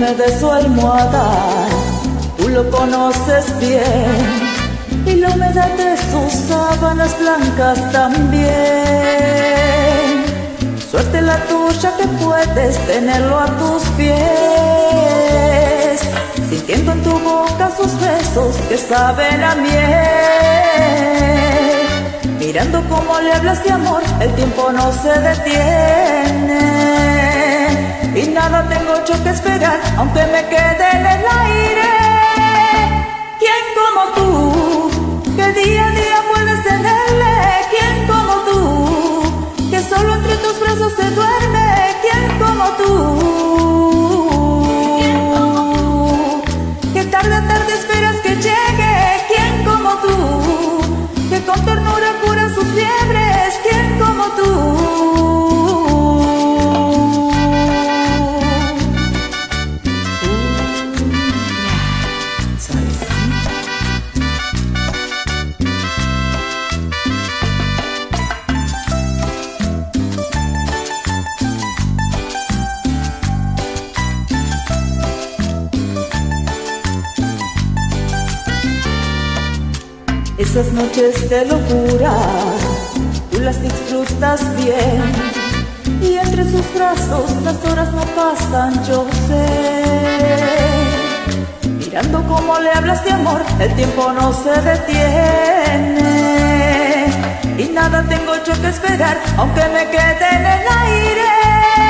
duerme de su almohada, tú lo conoces bien, y la humedad de sus sábanas blancas también. Suerte la tuya que puedes tenerlo a tus pies, sintiendo en tu boca sus besos que saben a miel. Mirando cómo le hablas de amor, el tiempo no se detiene, y nada tengo yo que esperar, aunque me quede en el aire. ¿Quién como tú, que día a día puedes tenerle? ¿Quién como tú, que solo entre tus brazos se duerme? ¿Quién como tú, que tarde a tarde esperas que llegue? ¿Quién como tú, que con ternura cura sus fiebres? ¿Quién como tú? Esas noches de locura, tú las disfrutas bien, y entre sus brazos las horas no pasan, yo sé. Mirando cómo le hablas de amor, el tiempo no se detiene, y nada tengo yo que esperar, aunque me quede en el aire.